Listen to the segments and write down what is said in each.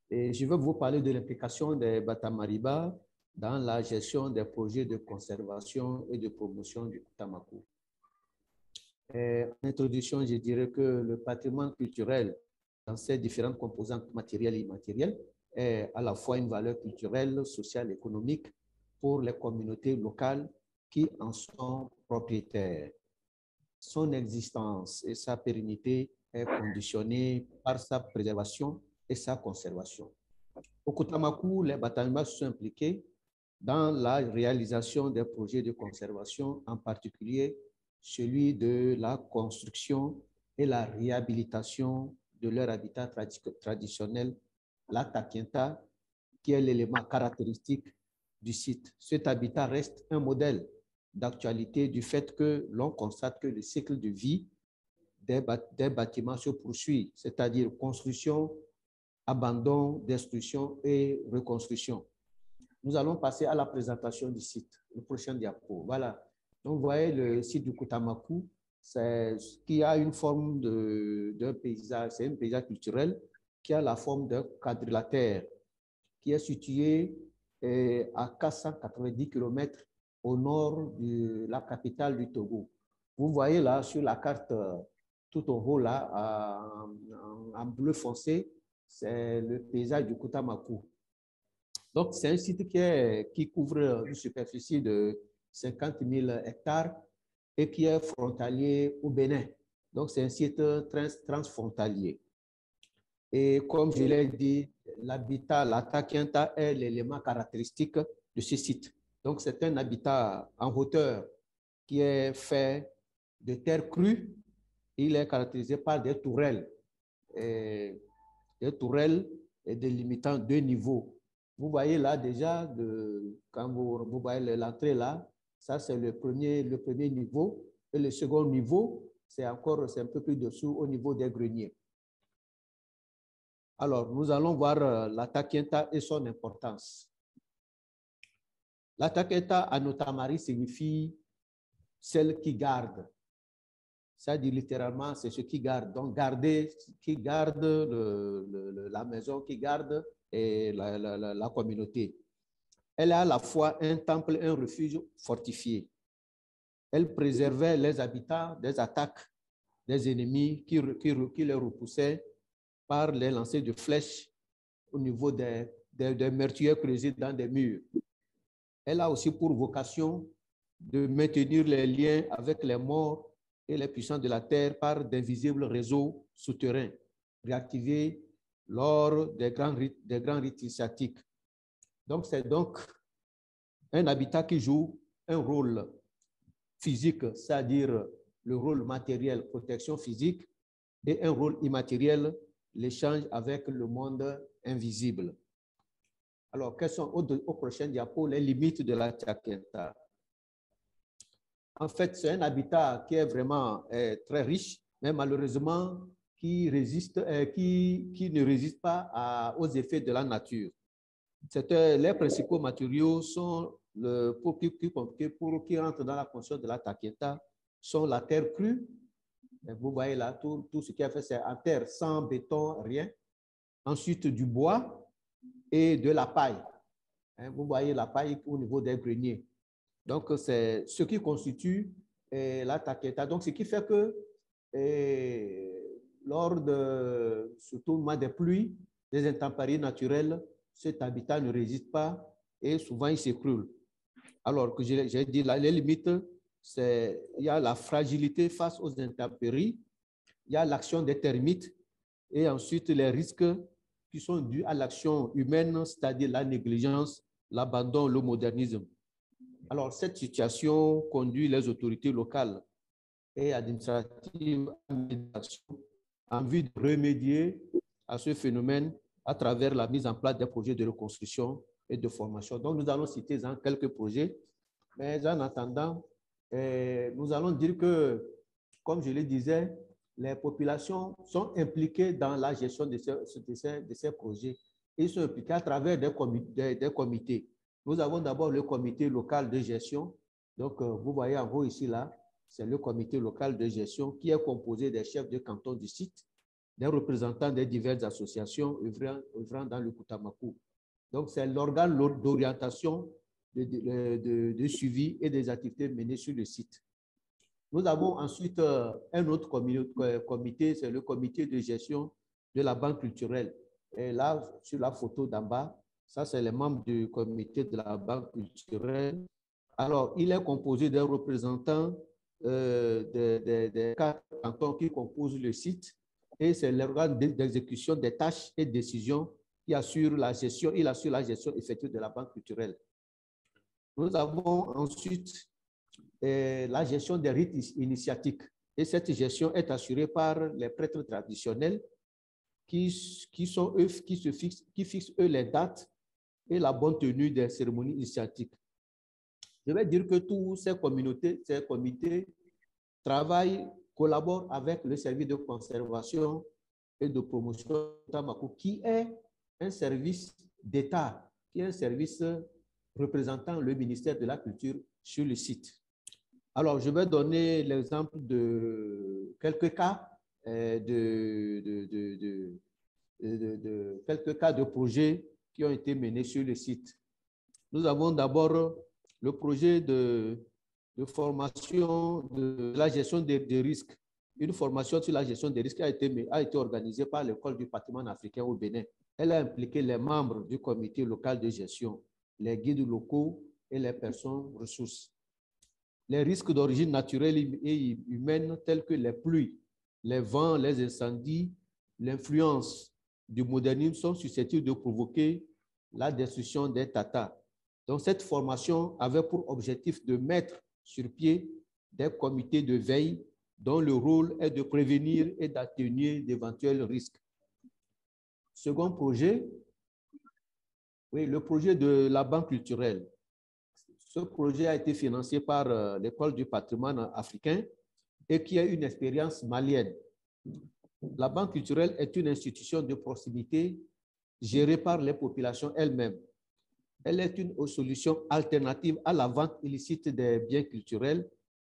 Et je vais vous parler de l'implication des Batamariba dans la gestion des projets de conservation et de promotion du Tamakou. En introduction, je dirais que le patrimoine culturel, dans ses différentes composantes matérielles et immatérielles, est à la fois une valeur culturelle, sociale, économique pour les communautés locales qui en sont propriétaires. Son existence et sa pérennité est conditionnée par sa préservation et sa conservation. Au Kutamaku, les Batamariba sont impliqués dans la réalisation des projets de conservation, en particulier celui de la construction et la réhabilitation de leur habitat traditionnel, la Takienta, qui est l'élément caractéristique du site. Cet habitat reste un modèle d'actualité du fait que l'on constate que le cycle de vie des bâtiments se poursuit, c'est-à-dire construction, abandon, destruction et reconstruction. Nous allons passer à la présentation du site, le prochain diapo. Voilà. Donc, vous voyez le site du Kutamaku, qui a une forme de paysage, c'est un paysage culturel qui a la forme d'un quadrilatère, qui est situé à 490 km au nord de la capitale du Togo. Vous voyez là sur la carte tout en haut là, en bleu foncé, c'est le paysage du Kutamaku. Donc, c'est un site qui couvre une superficie de 50 000 hectares et qui est frontalier au Bénin. Donc, c'est un site transfrontalier. Et comme je l'ai dit, l'habitat, la Takienta est l'élément caractéristique de ce site. Donc, c'est un habitat en hauteur qui est fait de terre crue. Il est caractérisé par des tourelles délimitant deux niveaux. Vous voyez là déjà, quand vous voyez l'entrée là, ça c'est le premier niveau. Et le second niveau, c'est un peu plus dessous au niveau des greniers. Alors, nous allons voir la Takienta et son importance. La Takienta en Otamari signifie celle qui garde. Ça dit littéralement, c'est ce qui garde. Donc, garder, qui garde la maison, qui garde et la communauté. Elle est à la fois un temple et un refuge fortifié. Elle préservait les habitants des attaques des ennemis qui les repoussaient par les lancers de flèches au niveau des meurtriers creusés dans des murs. Elle a aussi pour vocation de maintenir les liens avec les morts et les puissants de la terre par d'invisibles réseaux souterrains, réactivés lors des grands rites initiatiques. Donc, c'est donc un habitat qui joue un rôle physique, c'est-à-dire le rôle matériel, protection physique, et un rôle immatériel, l'échange avec le monde invisible. Alors, quelles sont au prochain diapo les limites de la Takienta? En fait, c'est un habitat qui est vraiment très riche, mais malheureusement qui ne résiste pas aux effets de la nature. Les principaux matériaux sont qui rentrent dans la conscience de la Takienta sont la terre crue. Vous voyez là, tout ce qui est fait, c'est en terre, sans béton, rien. Ensuite, du bois et de la paille. Vous voyez la paille au niveau des greniers. Donc, c'est ce qui constitue la Takienta. Donc, ce qui fait que lors surtout au mois des pluies, des intempéries naturelles, cet habitat ne résiste pas et souvent il s'écroule. Alors que j'ai dit là, les limites, il y a la fragilité face aux intempéries, il y a l'action des termites et ensuite les risques qui sont dus à l'action humaine, c'est-à-dire la négligence, l'abandon, le modernisme. Alors, cette situation conduit les autorités locales et administratives en vue de remédier à ce phénomène à travers la mise en place des projets de reconstruction et de formation. Donc, nous allons citer quelques projets, mais en attendant, nous allons dire que, comme je le disais, les populations sont impliquées dans la gestion de ces projets. Ils sont impliqués à travers des comités. Nous avons d'abord le comité local de gestion. Donc, vous voyez en haut ici, là, c'est le comité local de gestion qui est composé des chefs de canton du site des représentants des diverses associations œuvrant dans le Koutamakou. Donc, c'est l'organe d'orientation, de suivi et des activités menées sur le site. Nous avons ensuite un autre comité, c'est le comité de gestion de la banque culturelle. Et là, sur la photo d'en bas, ça, c'est les membres du comité de la banque culturelle. Alors, il est composé des représentants des 4 cantons qui composent le site et c'est l'organe d'exécution des tâches et décisions qui assure la gestion, il assure la gestion effective de la banque culturelle. Nous avons ensuite la gestion des rites initiatiques et cette gestion est assurée par les prêtres traditionnels qui fixent eux les dates et la bonne tenue des cérémonies initiatiques. Je vais dire que tous ces comités travaillent, collaborent avec le service de conservation et de promotion Tamakou, qui est un service d'État, qui est un service représentant le ministère de la Culture sur le site. Alors, je vais donner l'exemple de quelques cas quelques cas de projets qui ont été menés sur le site. Nous avons d'abord le projet de formation de la gestion des risques. Une formation sur la gestion des risques a été organisée par l'École du patrimoine africain au Bénin. Elle a impliqué les membres du comité local de gestion, les guides locaux et les personnes ressources. Les risques d'origine naturelle et humaine tels que les pluies, les vents, les incendies, l'influence du modernisme sont susceptibles de provoquer la destruction des tatas. Donc, cette formation avait pour objectif de mettre sur pied des comités de veille dont le rôle est de prévenir et d'atténuer d'éventuels risques. Second projet, oui, le projet de la banque culturelle. Ce projet a été financé par l'École du patrimoine africain et qui a une expérience malienne. La banque culturelle est une institution de proximité gérée par les populations elles-mêmes. Elle est une solution alternative à la vente illicite des biens culturels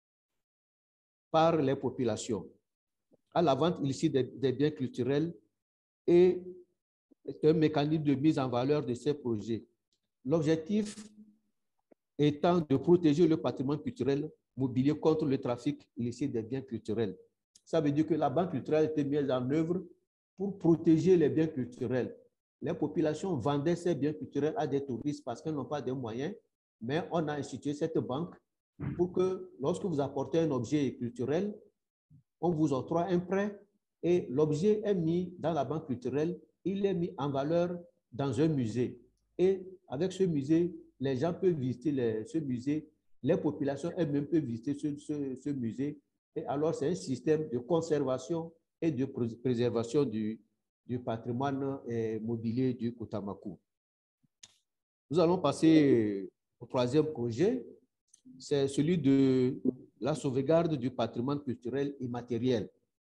par les populations, à la vente illicite des biens culturels et un mécanisme de mise en valeur de ces projets. L'objectif étant de protéger le patrimoine culturel mobilier contre le trafic illicite des biens culturels. Ça veut dire que la banque culturelle a été mise en œuvre pour protéger les biens culturels. Les populations vendaient ces biens culturels à des touristes parce qu'elles n'ont pas de moyens, mais on a institué cette banque pour que lorsque vous apportez un objet culturel, on vous octroie un prêt et l'objet est mis dans la banque culturelle, il est mis en valeur dans un musée. Et avec ce musée, les gens peuvent visiter ce musée, les populations elles-mêmes peuvent visiter ce musée. Et alors, c'est un système de conservation et de préservation du patrimoine mobilier du Koutamakou. Nous allons passer au troisième projet, c'est celui de la sauvegarde du patrimoine culturel immatériel.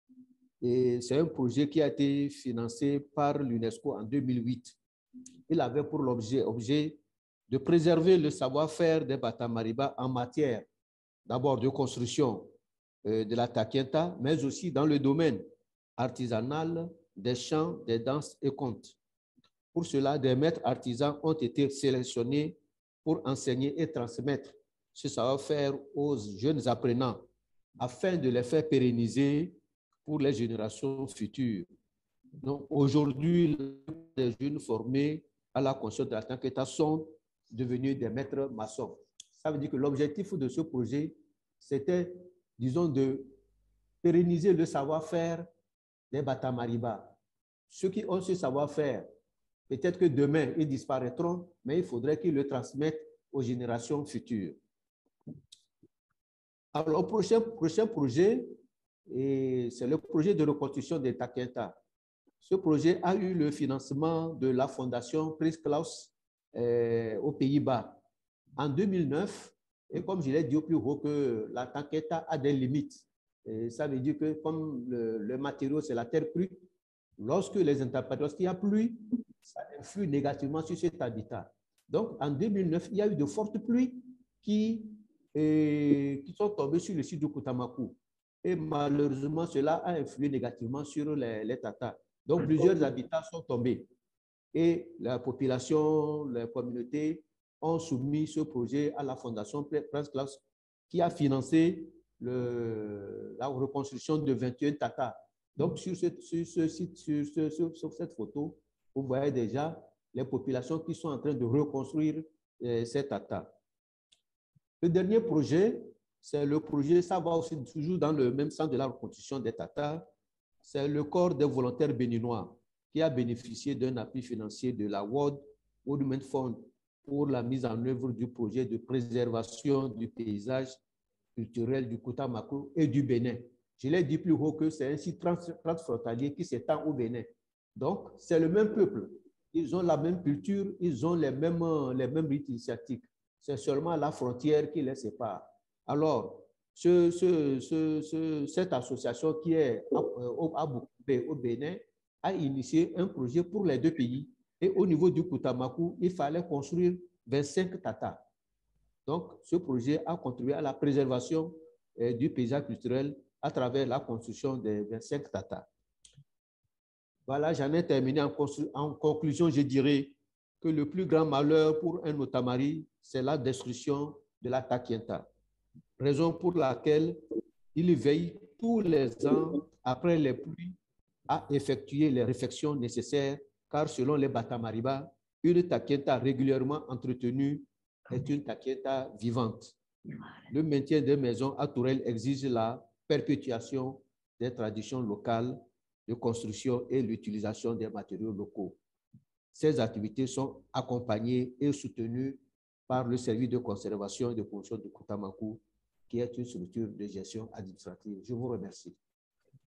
Et c'est un projet qui a été financé par l'UNESCO en 2008. Il avait pour objet de préserver le savoir-faire des Batamariba en matière d'abord de construction de la takienta, mais aussi dans le domaine artisanal, des chants, des danses et contes. Pour cela, des maîtres artisans ont été sélectionnés pour enseigner et transmettre ce savoir-faire aux jeunes apprenants afin de les faire pérenniser pour les générations futures. Donc, aujourd'hui, les jeunes formés à la construction de la takienta sont devenus des maîtres maçons. Ça veut dire que l'objectif de ce projet, c'était, disons, de pérenniser le savoir-faire des Batamariba. Ceux qui ont ce savoir-faire, peut-être que demain, ils disparaîtront, mais il faudrait qu'ils le transmettent aux générations futures. Alors, le prochain projet, c'est le projet de reconstruction des takienta. Ce projet a eu le financement de la fondation Prins Claus aux Pays-Bas en 2009. Et comme je l'ai dit au plus haut, que la takienta a des limites. Et ça veut dire que comme le matériau, c'est la terre crue, lorsqu'il y a pluie, ça influe négativement sur cet habitat. Donc, en 2009, il y a eu de fortes pluies qui sont tombées sur le site du Koutamakou. Et malheureusement, cela a influé négativement sur les Tatas. Donc, plusieurs habitats sont tombés. Et la population, les communautés ont soumis ce projet à la Fondation Prince Claus, qui a financé la reconstruction de 21 Tatas. Donc, sur cette photo, vous voyez déjà les populations qui sont en train de reconstruire ces Tatas. Le dernier projet, c'est le projet, ça va aussi toujours dans le même sens de la reconstruction des Tatas, c'est le corps des volontaires béninois qui a bénéficié d'un appui financier de la World Wildlife Fund pour la mise en œuvre du projet de préservation du paysage culturel du Koutamakou et du Bénin. Je l'ai dit plus haut que c'est un site transfrontalier qui s'étend au Bénin. Donc, c'est le même peuple. Ils ont la même culture, ils ont les mêmes rites initiatiques. C'est seulement la frontière qui les sépare. Alors, cette association qui est à Boukoubé, au Bénin, a initié un projet pour les deux pays. Et au niveau du Koutamakou, il fallait construire 25 tatas. Donc, ce projet a contribué à la préservation du paysage culturel à travers la construction des 25 tatas. Voilà, j'en ai terminé. En conclusion, je dirais que le plus grand malheur pour un Otamari, c'est la destruction de la takienta. Raison pour laquelle il veille tous les ans, après les pluies, à effectuer les réfections nécessaires, car selon les Batamariba, une takienta régulièrement entretenue est une takienta vivante. Le maintien des maisons à tourelles exige la perpétuation des traditions locales de construction et l'utilisation des matériaux locaux. Ces activités sont accompagnées et soutenues par le service de conservation et de promotion de Koutamakou, qui est une structure de gestion administrative. Je vous remercie.